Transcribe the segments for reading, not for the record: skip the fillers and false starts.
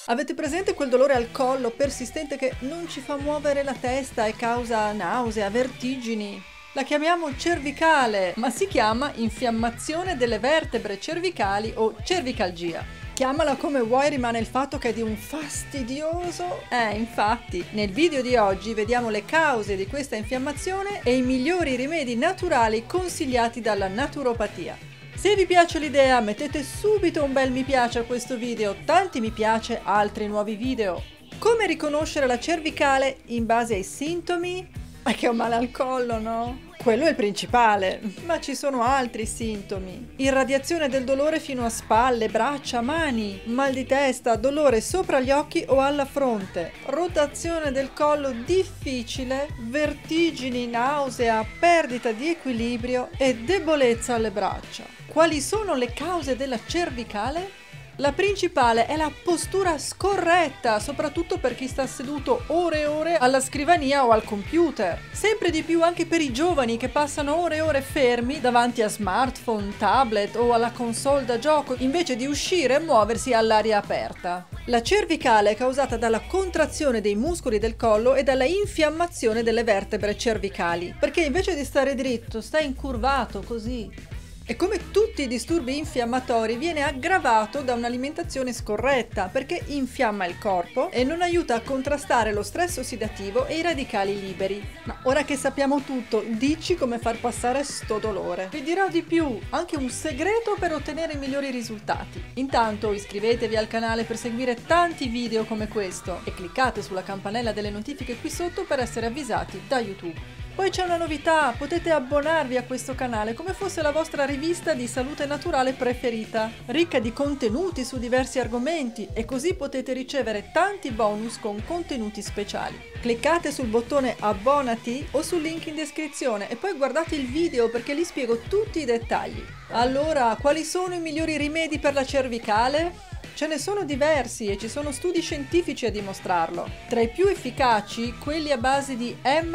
Avete presente quel dolore al collo persistente che non ci fa muovere la testa e causa nausea, vertigini? La chiamiamo cervicale, ma si chiama infiammazione delle vertebre cervicali o cervicalgia. Chiamala come vuoi, rimane il fatto che è di un fastidioso. Infatti, nel video di oggi vediamo le cause di questa infiammazione e i migliori rimedi naturali consigliati dalla naturopatia. Se vi piace l'idea, mettete subito un bel mi piace a questo video, tanti mi piace, altri nuovi video. Come riconoscere la cervicale in base ai sintomi? È che ho male al collo, no? Quello è il principale, ma ci sono altri sintomi. Irradiazione del dolore fino a spalle, braccia, mani, mal di testa, dolore sopra gli occhi o alla fronte, rotazione del collo difficile, vertigini, nausea, perdita di equilibrio e debolezza alle braccia. Quali sono le cause della cervicale? La principale è la postura scorretta, soprattutto per chi sta seduto ore e ore alla scrivania o al computer. Sempre di più anche per i giovani che passano ore e ore fermi davanti a smartphone, tablet o alla console da gioco, invece di uscire e muoversi all'aria aperta. La cervicale è causata dalla contrazione dei muscoli del collo e dalla infiammazione delle vertebre cervicali, perché invece di stare dritto, stai incurvato così. E come tutti i disturbi infiammatori viene aggravato da un'alimentazione scorretta perché infiamma il corpo e non aiuta a contrastare lo stress ossidativo e i radicali liberi. Ma ora che sappiamo tutto, dici come far passare sto dolore. Vi dirò di più, anche un segreto per ottenere i migliori risultati. Intanto iscrivetevi al canale per seguire tanti video come questo e cliccate sulla campanella delle notifiche qui sotto per essere avvisati da YouTube. Poi c'è una novità, potete abbonarvi a questo canale come fosse la vostra rivista di salute naturale preferita, ricca di contenuti su diversi argomenti e così potete ricevere tanti bonus con contenuti speciali. Cliccate sul bottone abbonati o sul link in descrizione e poi guardate il video perché lì spiego tutti i dettagli. Allora, quali sono i migliori rimedi per la cervicale? Ce ne sono diversi e ci sono studi scientifici a dimostrarlo. Tra i più efficaci, quelli a base di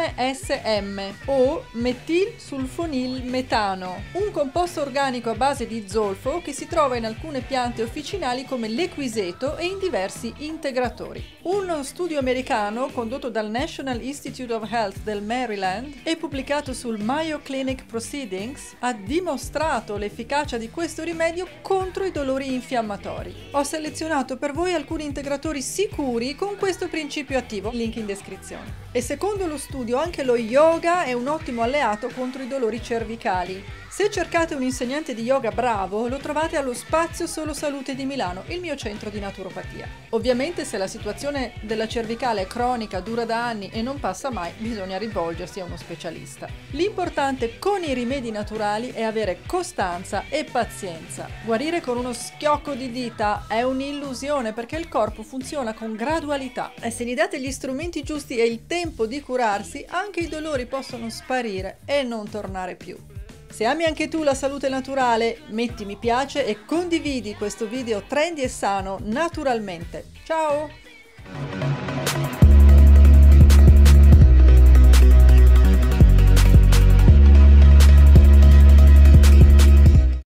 MSM o metilsulfonilmetano, un composto organico a base di zolfo che si trova in alcune piante officinali come l'equiseto e in diversi integratori. Uno studio americano condotto dal National Institute of Health del Maryland e pubblicato sul Mayo Clinic Proceedings ha dimostrato l'efficacia di questo rimedio contro i dolori infiammatori. Ho selezionato per voi alcuni integratori sicuri con questo principio attivo, link in descrizione. E secondo lo studio anche lo yoga è un ottimo alleato contro i dolori cervicali. Se cercate un insegnante di yoga bravo, lo trovate allo Spazio Solo Salute di Milano, il mio centro di naturopatia. Ovviamente se la situazione della cervicale è cronica, dura da anni e non passa mai, bisogna rivolgersi a uno specialista. L'importante con i rimedi naturali è avere costanza e pazienza. Guarire con uno schiocco di dita è un'illusione perché il corpo funziona con gradualità e se gli date gli strumenti giusti e il tempo di curarsi, anche i dolori possono sparire e non tornare più. Se ami anche tu la salute naturale, metti mi piace e condividi questo video trendy e sano naturalmente. Ciao!